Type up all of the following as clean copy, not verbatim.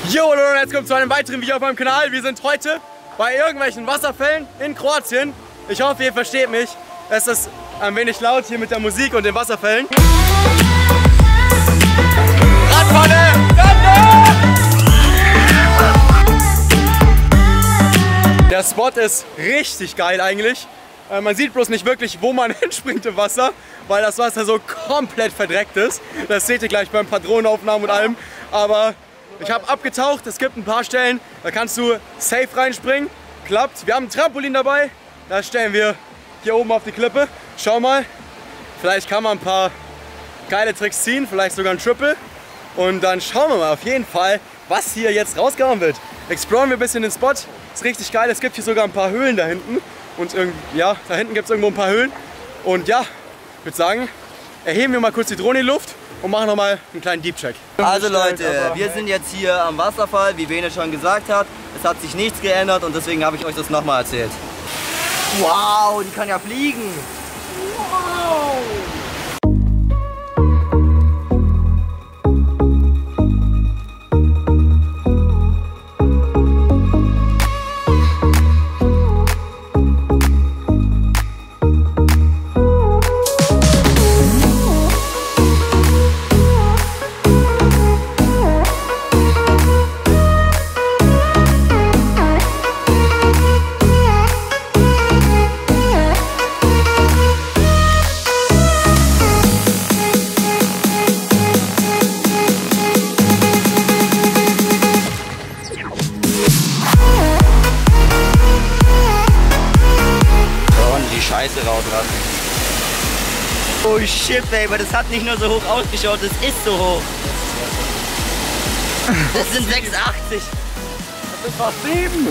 Jo Leute, und jetzt kommt zu einem weiteren Video auf meinem Kanal. Wir sind heute bei irgendwelchen Wasserfällen in Kroatien. Ich hoffe, ihr versteht mich. Es ist ein wenig laut hier mit der Musik und den Wasserfällen. Radfalle! Der Spot ist richtig geil eigentlich. Man sieht bloß nicht wirklich, wo man hinspringt im Wasser, weil das Wasser so komplett verdreckt ist. Das seht ihr gleich beim paar Drohnenaufnahmen und allem. Aber ich habe abgetaucht, es gibt ein paar Stellen, da kannst du safe reinspringen. Klappt. Wir haben ein Trampolin dabei, das stellen wir hier oben auf die Klippe. Schau mal, vielleicht kann man ein paar geile Tricks ziehen, vielleicht sogar ein Triple. Und dann schauen wir mal auf jeden Fall, was hier jetzt rausgehauen wird. Exploren wir ein bisschen den Spot, ist richtig geil. Es gibt hier sogar ein paar Höhlen da hinten. Und ja, da hinten gibt es irgendwo ein paar Höhlen. Und ja, ich würde sagen, erheben wir mal kurz die Drohne in die Luft und machen nochmal einen kleinen Deep-Check. Also Leute, wir sind jetzt hier am Wasserfall, wie Bene schon gesagt hat. Es hat sich nichts geändert und deswegen habe ich euch das nochmal erzählt. Wow, die kann ja fliegen. Wow. Scheiße rausrasten. Oh shit, Baby, das hat nicht nur so hoch ausgeschaut, das ist so hoch. Das sind 86. Das ist fast 7.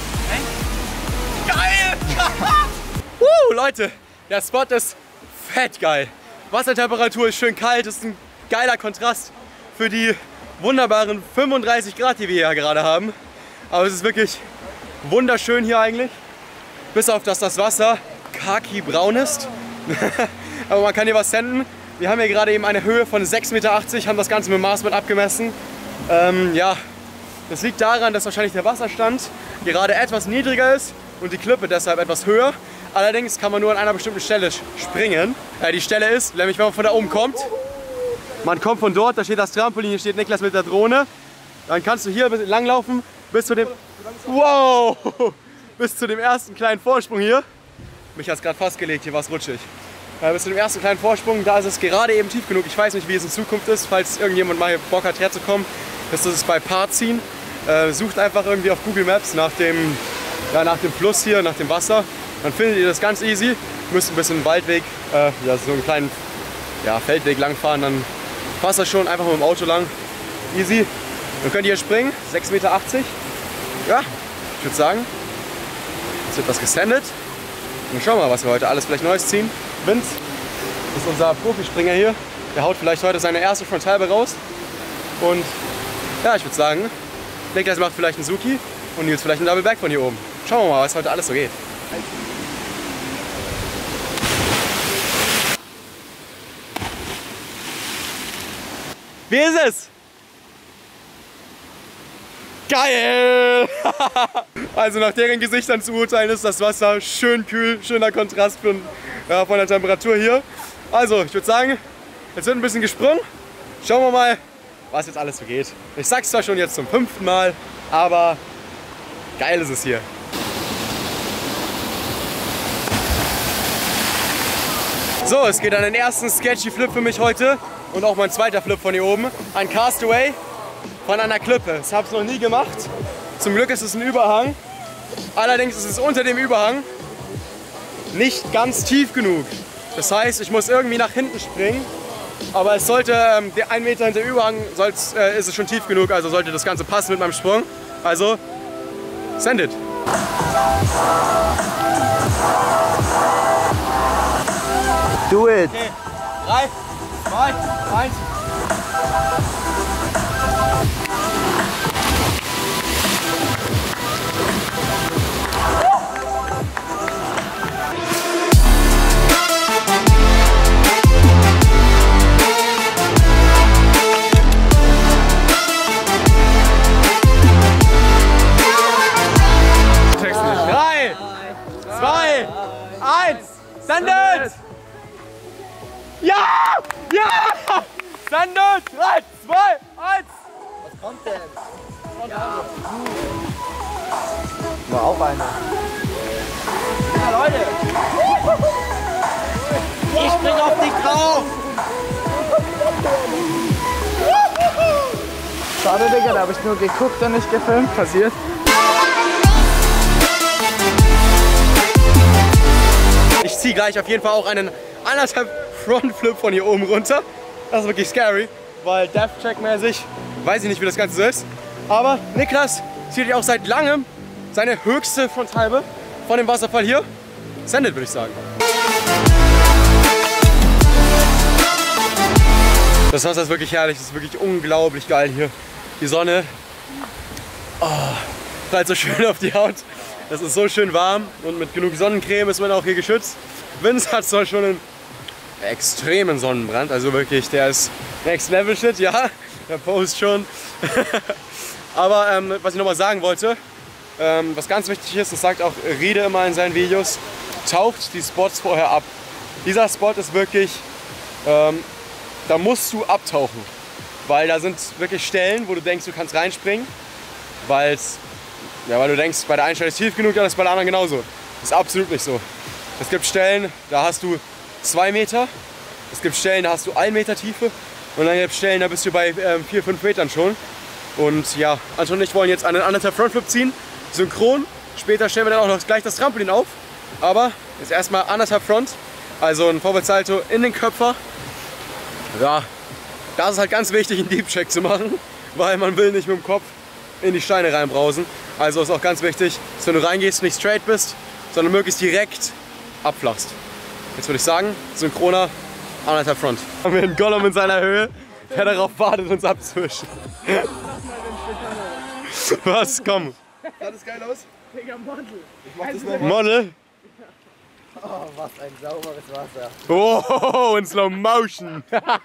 Geil! Leute, der Spot ist fett geil. Wassertemperatur ist schön kalt, ist ein geiler Kontrast für die wunderbaren 35 Grad, die wir hier gerade haben. Aber es ist wirklich wunderschön hier eigentlich. Bis auf dass das Wasser khaki-braun ist. Aber man kann hier was senden. Wir haben hier gerade eben eine Höhe von 6,80 Meter, haben das Ganze mit dem Maßband abgemessen. Ja, das liegt daran, dass wahrscheinlich der Wasserstand gerade etwas niedriger ist und die Klippe deshalb etwas höher. Allerdings kann man nur an einer bestimmten Stelle springen. Die Stelle ist, nämlich wenn man von da oben kommt, man kommt von dort, da steht das Trampolin, hier steht Niklas mit der Drohne. Dann kannst du hier langlaufen bis zu dem, wow, bis zu dem ersten kleinen Vorsprung hier. Mich hat es gerade fast gelegt, hier war es rutschig. Bis zu dem ersten kleinen Vorsprung, da ist es gerade eben tief genug. Ich weiß nicht, wie es in Zukunft ist, falls irgendjemand mal Bock hat herzukommen. Das ist bei Parzin. Sucht einfach irgendwie auf Google Maps nach dem Fluss hier, nach dem Wasser. Dann findet ihr das ganz easy. Ihr müsst ein bisschen einen Waldweg, ja, so einen kleinen Feldweg lang fahren. Dann passt das schon einfach mit dem Auto lang. Easy. Dann könnt ihr hier springen, 6,80 Meter. Ja, ich würde sagen, jetzt wird was gesendet. Und schauen wir mal, was wir heute alles vielleicht Neues ziehen. Vince ist unser Profispringer hier. Der haut vielleicht heute seine erste Frontalbe raus. Und ja, ich würde sagen, Niklas macht vielleicht einen Suki und Nils vielleicht einen Double Back von hier oben. Schauen wir mal, was heute alles so geht. Wie ist es? Geil! Also nach deren Gesichtern zu urteilen ist das Wasser schön kühl, schöner Kontrast von der Temperatur hier. Also ich würde sagen, jetzt wird ein bisschen gesprungen. Schauen wir mal, was jetzt alles so geht. Ich sag's zwar schon jetzt zum 5. Mal, aber geil ist es hier. So, es geht an den ersten sketchy Flip für mich heute und auch mein zweiter Flip von hier oben. Ein Castaway von einer Klippe. Das habe ich noch nie gemacht. Zum Glück ist es ein Überhang. Allerdings ist es unter dem Überhang nicht ganz tief genug. Das heißt, ich muss irgendwie nach hinten springen. Aber es sollte, 1 Meter hinter dem Überhang ist es schon tief genug. Also sollte das Ganze passen mit meinem Sprung. Also, send it. Do it. Okay. 3, 2, 1. Ende! 3, 2, 1! Was kommt denn? War auch einer. Ja, Leute! Ich spring auf dich drauf! Schade, Digga, da habe ich nur geguckt und nicht gefilmt. Passiert. Ich ziehe gleich auf jeden Fall auch einen 1,5 Frontflip von hier oben runter. Das ist wirklich scary, weil Death-Check-mäßig weiß ich nicht, wie das Ganze so ist. Aber Niklas zieht auch seit langem seine höchste Fronthalbe von dem Wasserfall hier. Sendet, würde ich sagen. Das Wasser ist wirklich herrlich, das ist wirklich unglaublich geil hier. Die Sonne strahlt so schön auf die Haut. Es ist so schön warm und mit genug Sonnencreme ist man auch hier geschützt. Vince hat zwar schon einen extremen Sonnenbrand, also wirklich, der ist Next Level Shit, ja, der Post schon. Aber was ich nochmal sagen wollte, was ganz wichtig ist, das sagt auch Riede immer in seinen Videos, taucht die Spots vorher ab. Dieser Spot ist wirklich, da musst du abtauchen, weil da sind wirklich Stellen, wo du denkst, du kannst reinspringen, weil du denkst, bei der einen Stelle ist tief genug, dann ist bei der anderen genauso. Das ist absolut nicht so. Es gibt Stellen, da hast du 2 Meter, es gibt Stellen, da hast du 1 Meter Tiefe und dann gibt es Stellen, da bist du bei 4, 5 Metern schon. Und ja, Anton und ich wollen jetzt einen 1,5 Frontflip ziehen, synchron. Später stellen wir dann auch noch gleich das Trampolin auf. Aber jetzt erstmal 1,5 Front, also ein Vorwärtssalto in den Köpfer. Ja, das ist halt ganz wichtig, einen Deep Check zu machen, weil man will nicht mit dem Kopf in die Steine reinbrausen. Also ist auch ganz wichtig, dass wenn du reingehst, nicht straight bist, sondern möglichst direkt abflachst. Jetzt würde ich sagen, synchroner 1,5 Front. Haben wir einen Gollum in seiner Höhe, der darauf wartet, uns abzuwischen. Was? Komm. Sah das geil aus? Digga, Model. Ich mach das noch. Model? Oh, was ein sauberes Wasser. Oh, in Slow Motion.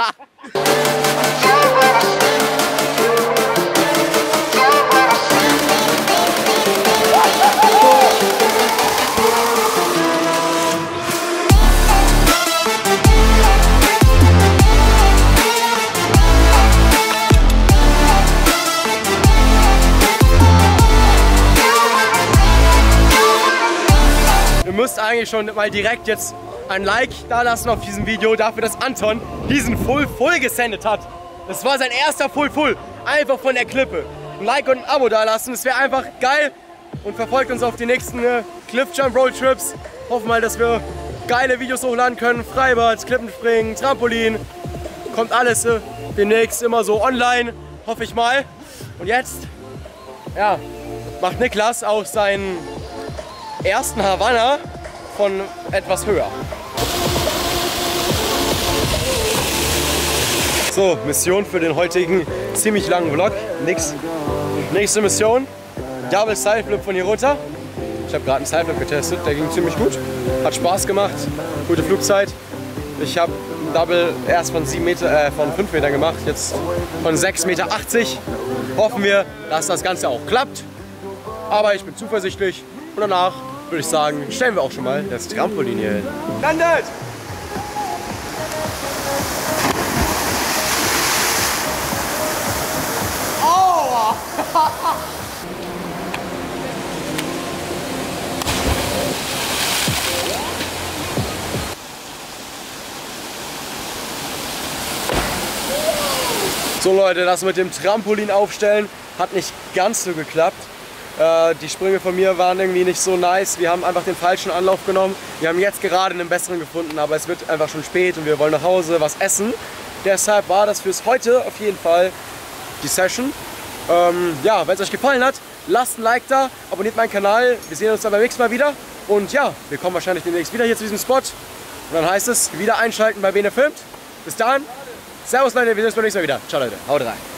Ihr müsst eigentlich schon mal direkt jetzt ein Like da lassen auf diesem Video, dafür, dass Anton diesen Full gesendet hat. Das war sein erster Full, einfach von der Klippe. Ein Like und ein Abo da lassen, das wäre einfach geil. Und verfolgt uns auf die nächsten Cliffjump Road Trips. Hoffen mal, dass wir geile Videos hochladen können. Freibad, Klippenspringen, Trampolin. Kommt alles demnächst immer so online, hoffe ich mal. Und jetzt, ja, macht Niklas auch seinen ersten Havanna von etwas höher. So, Mission für den heutigen ziemlich langen Vlog. Nächste Mission, Double Side Flip von hier runter. Ich habe gerade einen Side Flip getestet, der ging ziemlich gut. Hat Spaß gemacht, gute Flugzeit. Ich habe einen Double erst von 5 Metern gemacht, jetzt von 6,80 Meter. Hoffen wir, dass das Ganze auch klappt. Aber ich bin zuversichtlich und danach würde ich sagen, stellen wir auch schon mal das Trampolin hier hin. Landet! Oh! So Leute, das mit dem Trampolin aufstellen hat nicht ganz so geklappt. Die Sprünge von mir waren irgendwie nicht so nice. Wir haben einfach den falschen Anlauf genommen. Wir haben jetzt gerade einen besseren gefunden, aber es wird einfach schon spät und wir wollen nach Hause was essen. Deshalb war das fürs heute auf jeden Fall die Session. Ja, wenn es euch gefallen hat, lasst ein Like da, abonniert meinen Kanal. Wir sehen uns dann beim nächsten Mal wieder. Und ja, wir kommen wahrscheinlich demnächst wieder hier zu diesem Spot. Und dann heißt es, wieder einschalten bei Bene Filmt. Bis dahin, servus Leute, wir sehen uns beim nächsten Mal wieder. Ciao Leute, haut rein.